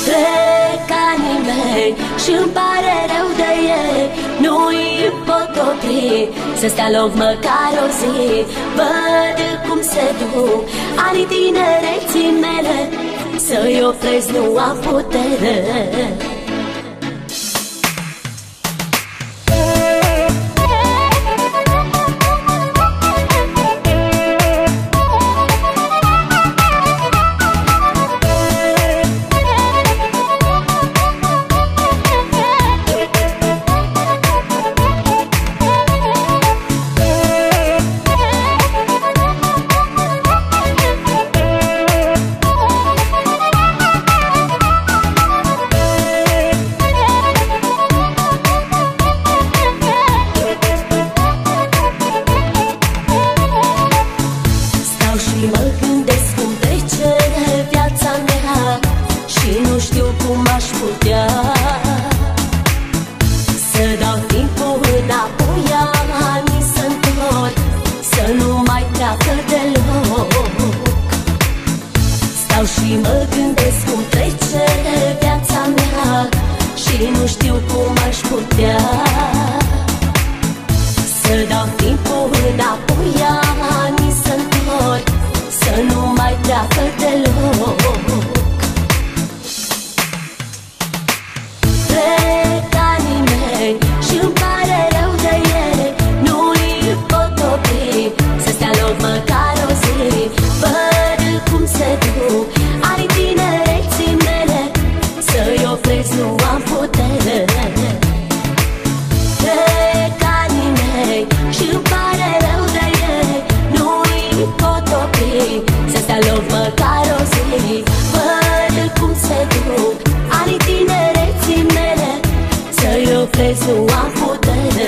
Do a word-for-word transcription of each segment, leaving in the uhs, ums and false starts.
Plec anii mei și-mi pare rău de ei, nu-i pot opri să stea loc măcar o zi. Văd cum se duc anii tinereții mele, să-i opresc nu am putere. Și mă gândesc cum trece viața mea și nu știu cum aș putea să dau timpul înapoi, anii să întorc, să nu mai treacă deloc. Trec anii mei și-mi pare rău de ei, nu-i pot opri să stea loc măcar o zi. Văd cum se duc anii tinereții mele, să-i opresc nu am putere. Trec anii mei și-mi pare rău de ei, nu-i pot opri să stea loc măcar o zi. Văd cum se duc anii tinereții mele, să-i opresc nu am putere.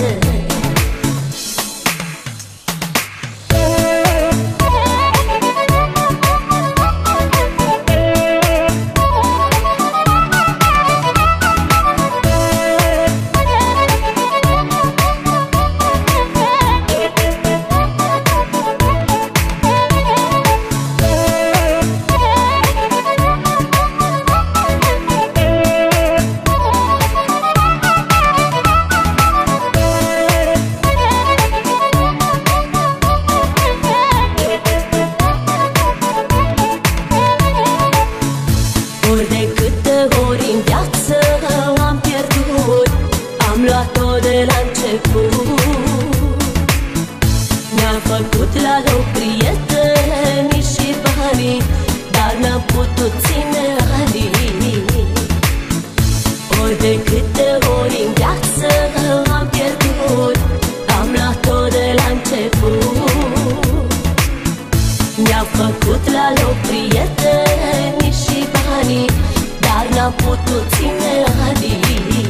Ori de câte ori în viață am pierdut, am luat-o de la început. Mi-am făcut la loc prieteni și banii, dar n-am putut ține anii. Ori de câte ori în viață am pierdut, am luat-o de la început. Mi-am făcut la loc prieteni și banii, dar n-am putut ține anii.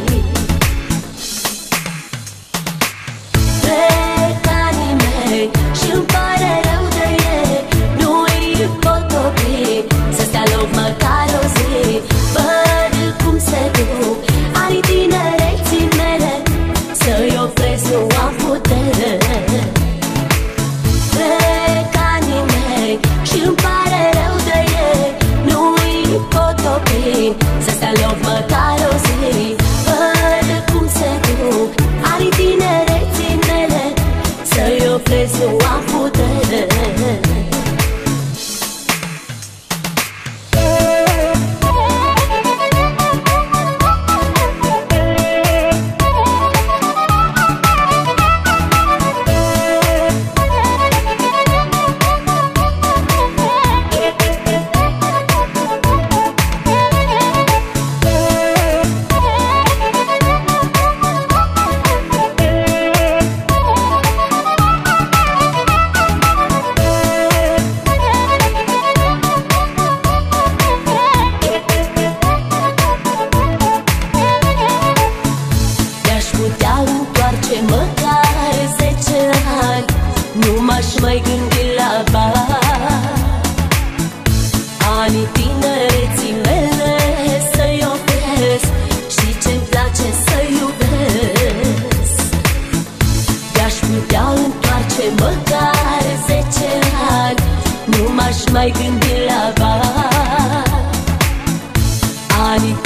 Trec anii mei și-mi pare rău de ei, nu-i pot opri să stea loc măcar o zi. Văd cum se duc anii tinereții mele, să-i opresc nu am putere. Trec anii mei și-mi pare rău de ei, nu-i pot opri să stea loc măcar o zi. Văd cum se duc anii tinereții mele, să-i opresc nu am putere. Măcar zece ani, nu m-aș mai gândi la bani. Anii tinereții mele să-i opresc și ce-mi place să iubesc. De-aș putea întoarce măcar zece ani, nu m-aș mai gândi la bani. banii